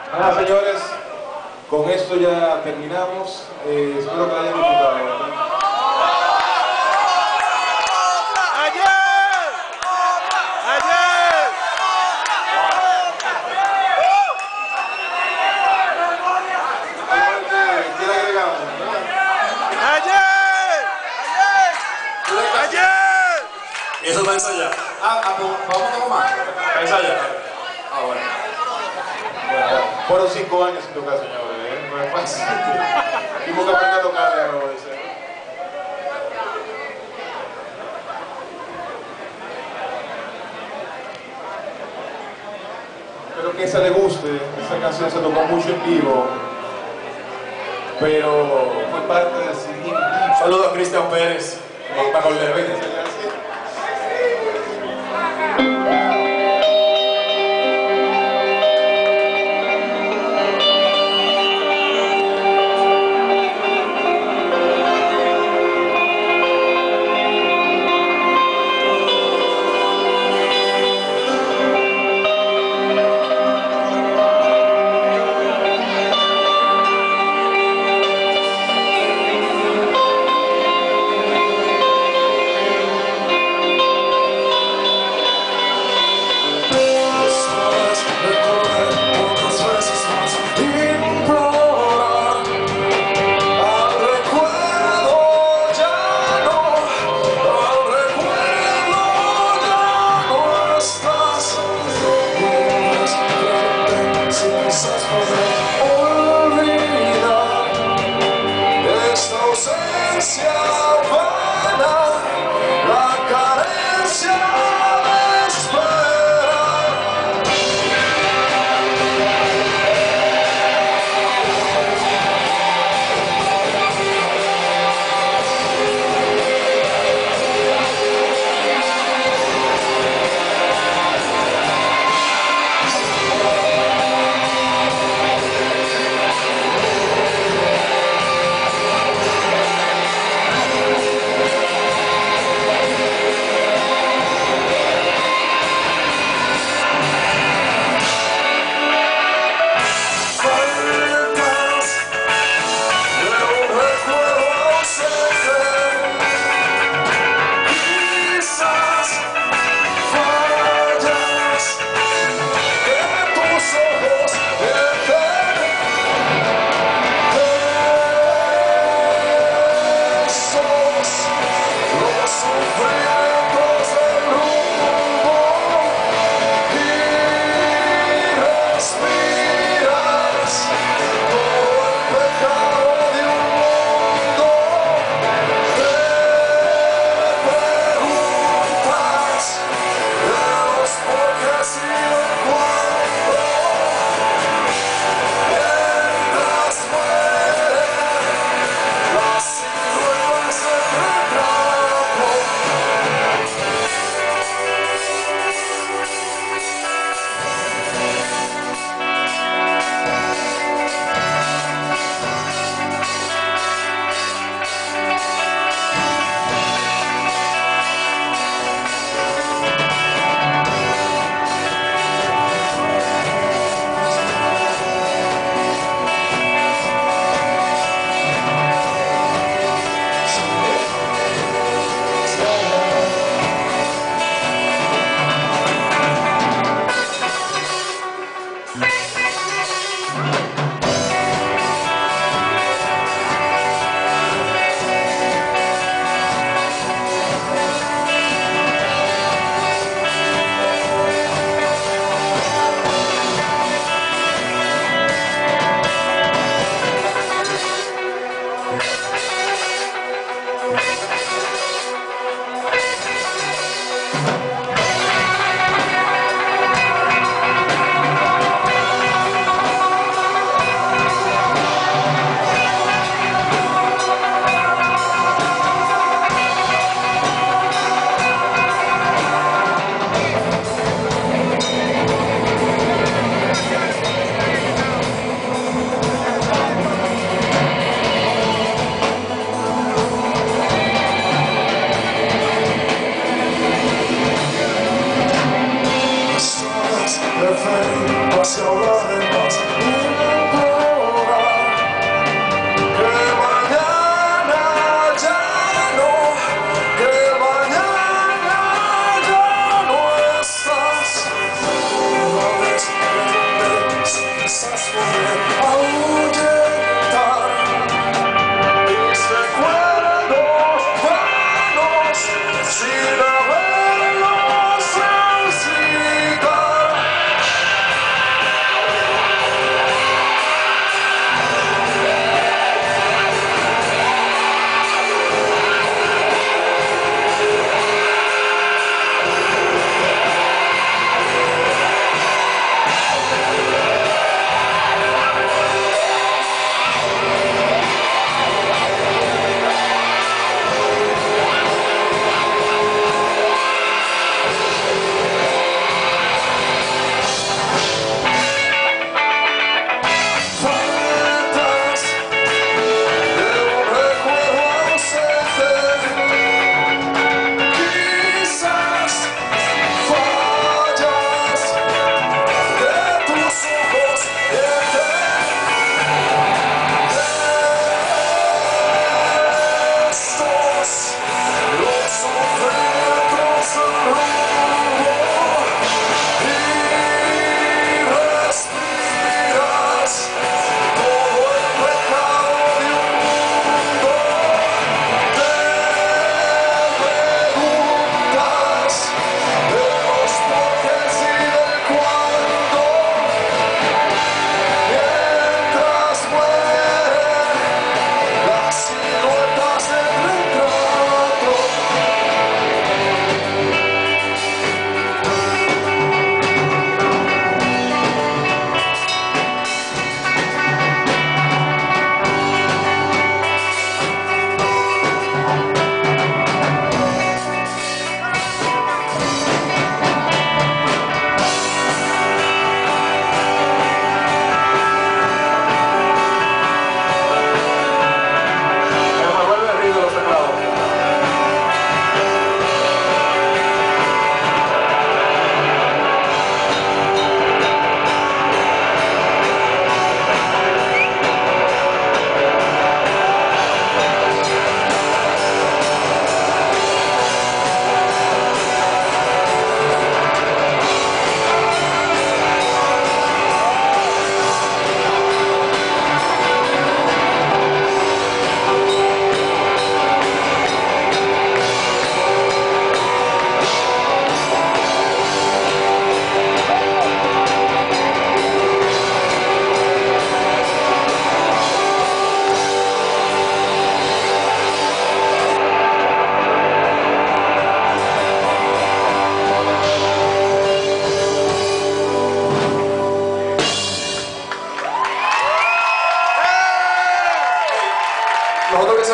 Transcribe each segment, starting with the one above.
Nada, señores, con esto ya terminamos. Espero que la hayan disfrutado. Eso está ensayado. Vamos a tomar. Está ensayado. Bueno. Fueron 5 años sin tocar, señores. No es fácil. Tuvimos que aprender a tocar de nuevo. Espero que esa le guste. Esta canción se tocó mucho en vivo, pero fue parte del CD. Saludos a Cristian Pérez. Bajo el leve.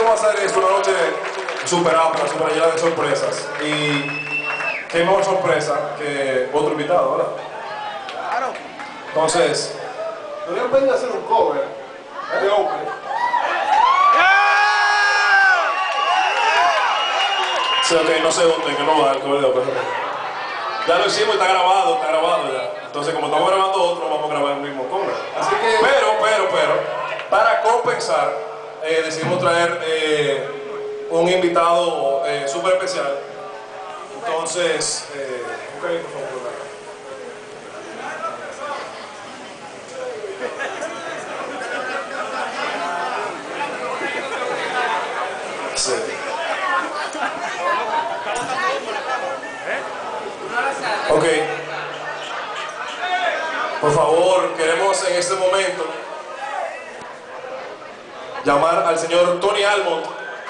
vamos a hacer es una noche super amplia, super llena de sorpresas. Y qué mejor sorpresa que otro invitado, ¿verdad? Claro. Entonces, Deberían venir a hacer un cover de Open. sí, ok, no sé dónde, que no va el cover de Open. Ya lo hicimos y está grabado ya. Entonces, como estamos grabando otro, vamos a grabar el mismo cover. Así que... Pero, para compensar, decidimos traer un invitado súper especial. Entonces, ok, por favor. Sí. Ok. Por favor, queremos en este momento llamar al señor Tony Almond.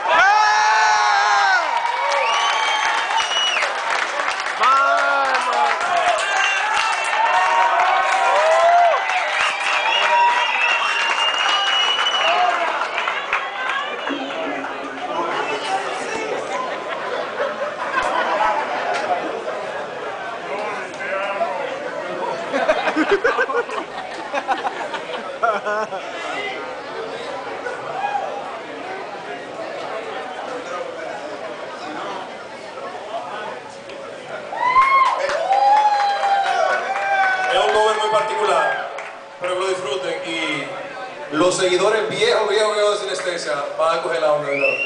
Es un cover muy particular, pero que lo disfruten y los seguidores viejos de Sinestesia van a coger la onda de nuevo.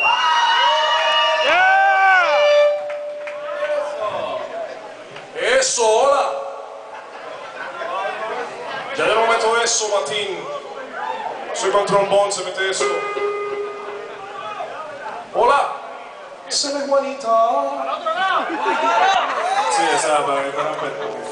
Eso, hola. Ya yo no meto eso, Martín. Soy con trombón, se mete eso. Hola. Se ve Juanita. ¡Al otro lado! Sí, esa para que te respeto.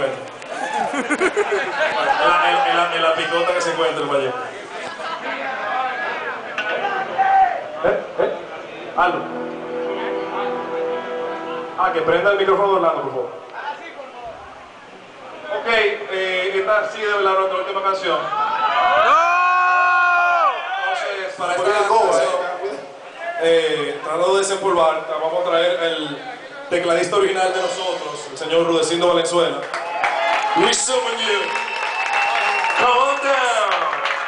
encuentra. En la picota que se encuentra el Valle. Aldo. Que prenda el micrófono de Orlando, por favor. Ok, esta ha sido nuestra última canción. Entonces, para esta canción, tratando de desempolvar, vamos a traer el tecladista original de nosotros, el señor Rudecindo Valenzuela. We summon you. Come on down.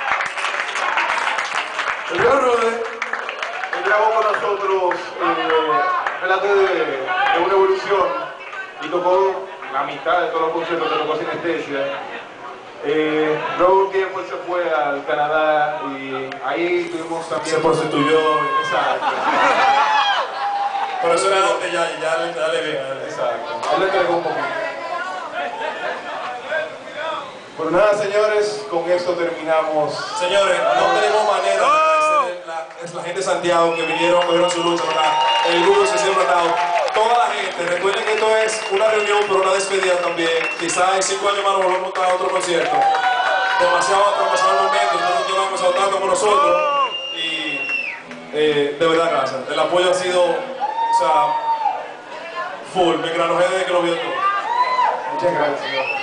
El viejo Rude. Él grabó con nosotros Relato de una evolución y tocó la mitad de todos los conciertos que tocó Sinestesia. Luego un tiempo él se fue al Canadá y ahí tuvimos también... Se prostituyó. Exacto. Pero eso era antes, ya le bien. Exacto. Él le entregó un poquito. Pues nada, señores, con esto terminamos. Señores, no tenemos manera de agradecer la gente de Santiago que vinieron, cogieron su lucha, ¿verdad? El grupo se siempre ha dado. Toda la gente, recuerden que esto es una reunión, pero una despedida también. Quizás en 5 años más nos volvemos a montar otro concierto. Demasiado momento, todos que vamos saltando con nosotros. Y de verdad, gracias. El apoyo ha sido, full. Me granojé desde que lo vi todo. Muchas gracias, señor.